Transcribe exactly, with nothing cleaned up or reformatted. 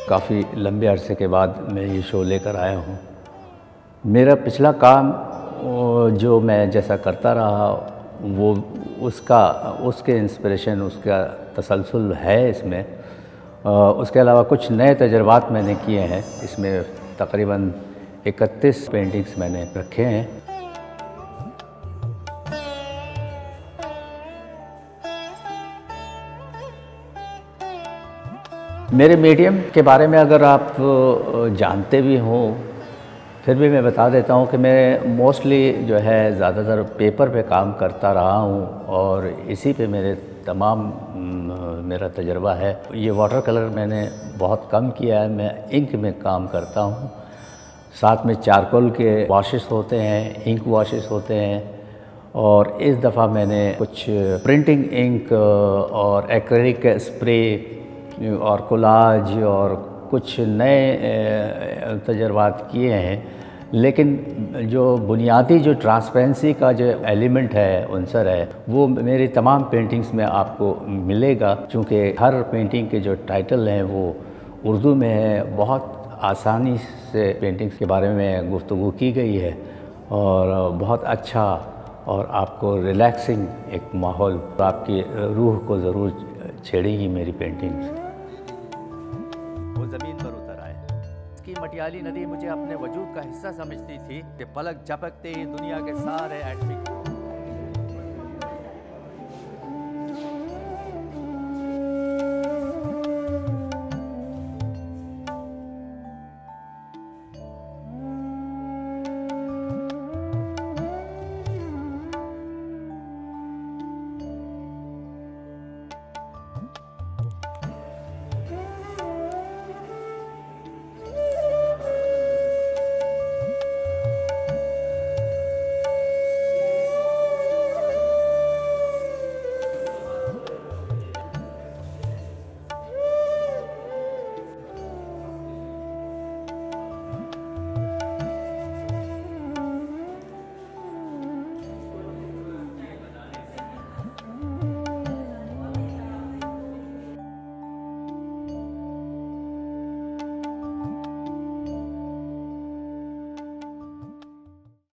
काफ़ी लंबे अरसे के बाद मैं ये शो लेकर आया हूँ। मेरा पिछला काम जो मैं जैसा करता रहा वो उसका उसके इंस्पिरेशन उसका तसलसल है इसमें। उसके अलावा कुछ नए तजर्बात मैंने किए हैं। इसमें तकरीबन इकतीस पेंटिंग्स मैंने रखे हैं। मेरे मीडियम के बारे में अगर आप जानते भी हों फिर भी मैं बता देता हूँ कि मैं मोस्टली जो है ज़्यादातर पेपर पे काम करता रहा हूँ और इसी पे मेरे तमाम मेरा तजर्बा है। ये वाटर कलर मैंने बहुत कम किया है। मैं इंक में काम करता हूँ। साथ में चारकोल के वॉशेस होते हैं, इंक वॉशेस होते हैं और इस दफ़ा मैंने कुछ प्रिंटिंग इंक और एक्रेलिक स्प्रे और कोलाज और कुछ नए तजर्बात किए हैं। लेकिन जो बुनियादी जो ट्रांसपेरेंसी का जो एलिमेंट है, उनसर है, वो मेरी तमाम पेंटिंग्स में आपको मिलेगा। चूँकि हर पेंटिंग के जो टाइटल हैं वो उर्दू में है। बहुत आसानी से पेंटिंग्स के बारे में गुफ्तगू की गई है और बहुत अच्छा और आपको रिलैक्सिंग एक माहौल, आपकी रूह को ज़रूर छेड़ेगी मेरी पेंटिंग्स। वो ज़मीन पर उतर आए। इसकी मटियाली नदी मुझे अपने वजूद का हिस्सा समझती थी कि पलक झपकते ही दुनिया के सारे एटमिक